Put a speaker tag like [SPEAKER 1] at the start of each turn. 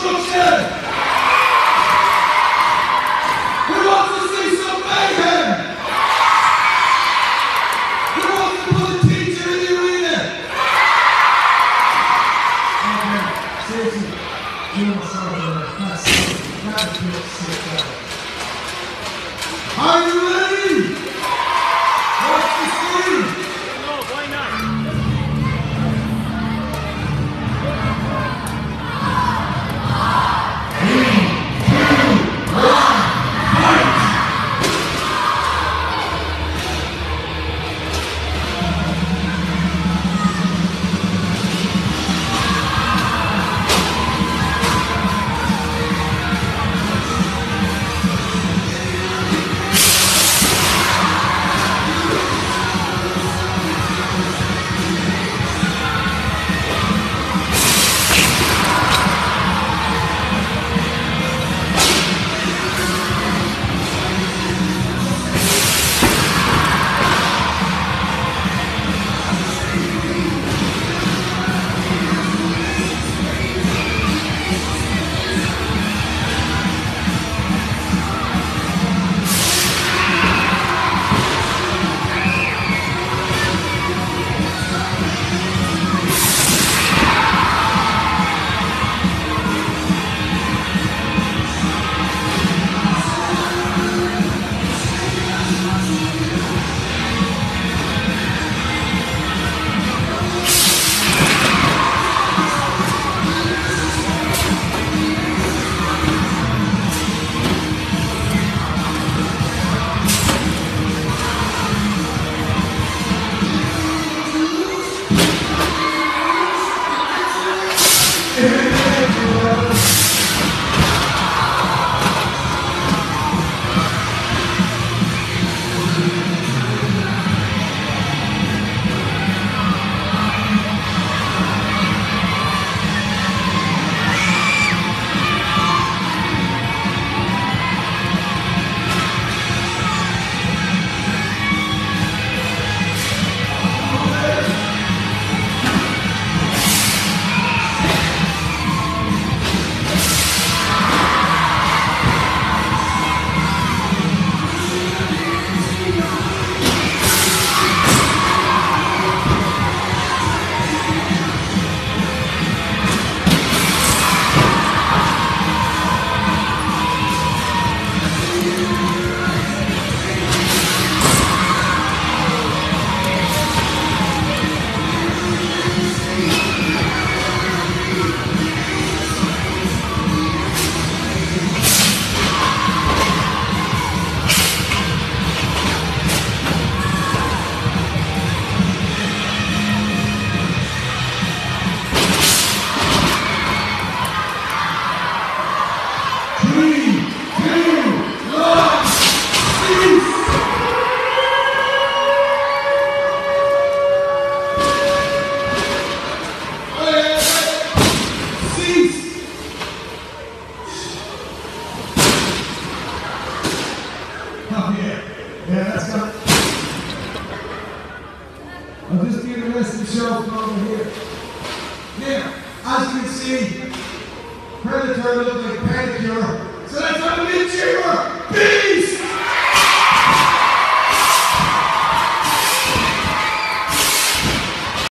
[SPEAKER 1] destruction? Who wants to see some mayhem? Who wants to put a teacher in the arena?
[SPEAKER 2] Okay, seriously, you want something
[SPEAKER 1] Are you ready? What's the scene?
[SPEAKER 3] No, why not?
[SPEAKER 1] I'll just do the rest of the show from over here. Now, as you can see, Predator looks like Pedicure, so let's have a little cheer!